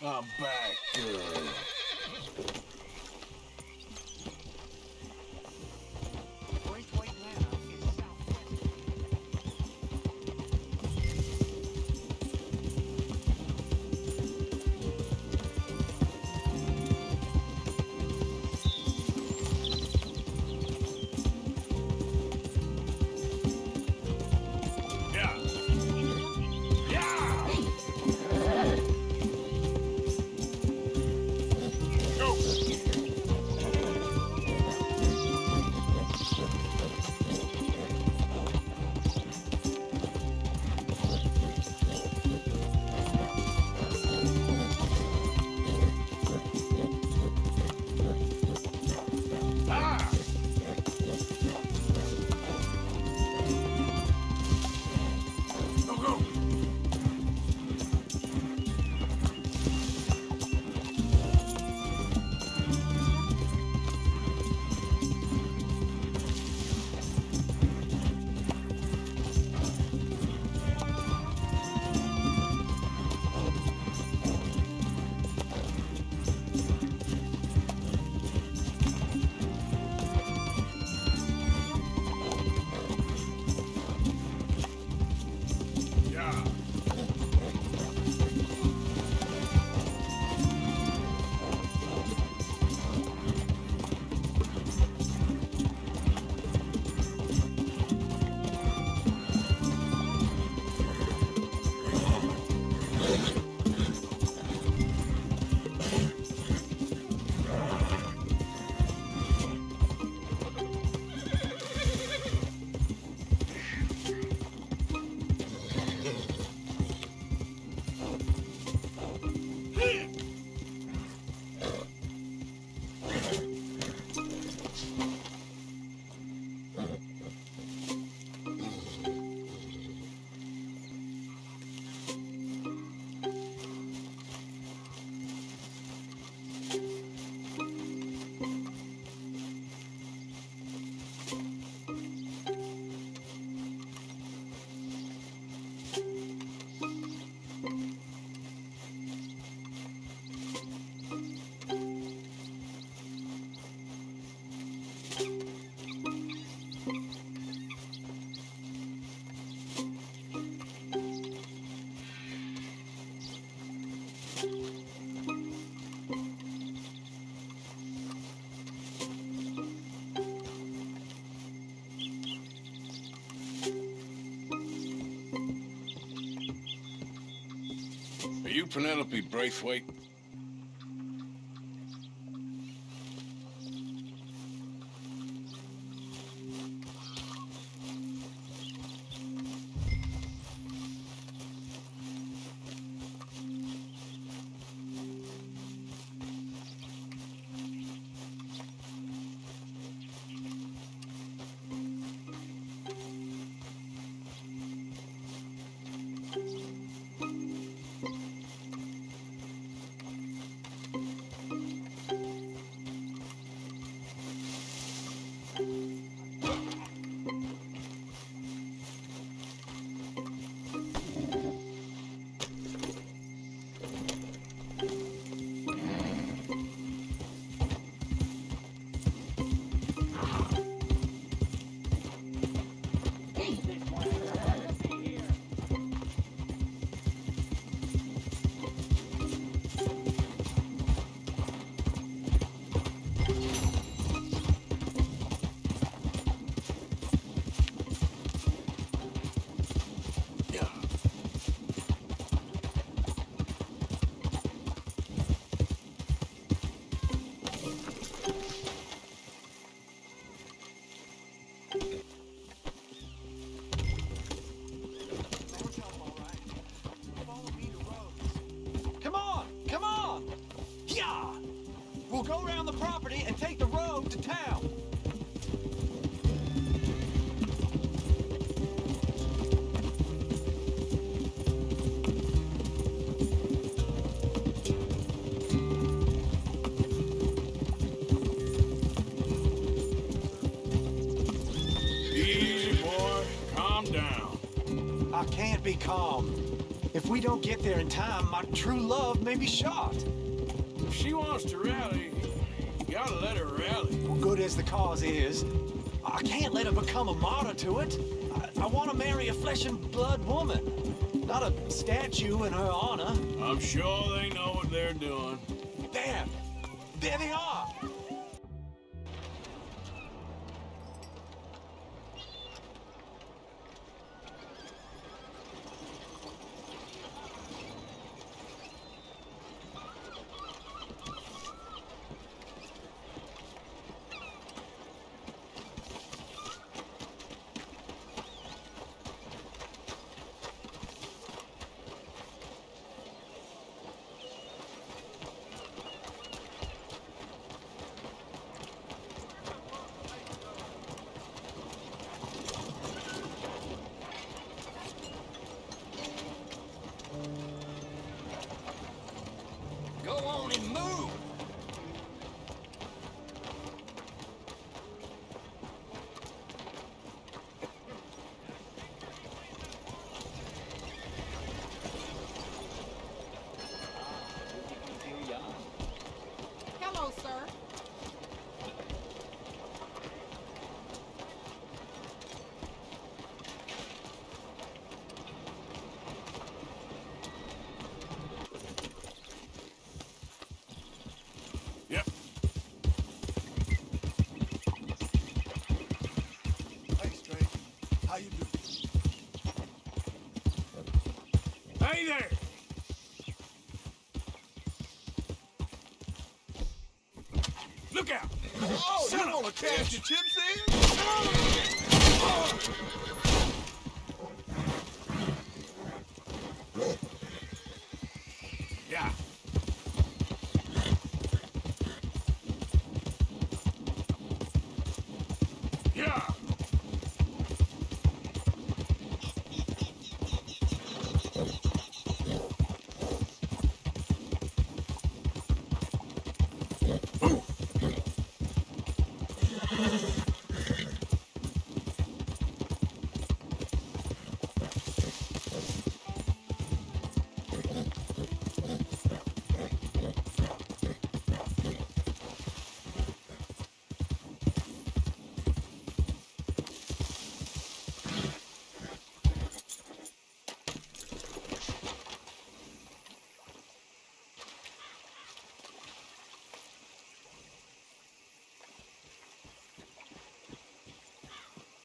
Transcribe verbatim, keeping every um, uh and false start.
I'm back. Good. Braithwaite Manor is southwest. Yeah. Yeah. Go. Ah. Go, go. Yeah. Are you Penelope Braithwaite? Come on! Come on! Yeah! We'll go around the property and take the road to town. Easy, boy. Calm down. I can't be calm. If we don't get there in time, my true love may be shot. If she wants to rally, you gotta let her rally. Well, good as the cause is, I can't let her become a martyr to it. I, I want to marry a flesh and blood woman, not a statue in her honor. I'm sure they know what they're doing. There! There they are! Go on and move! Hello, sir. Yep. Hey, Straight. How you doing? Hey there! Look out! Oh, Son you of want a to cash bitch. your chips in? Yeah. Yeah. Ooh.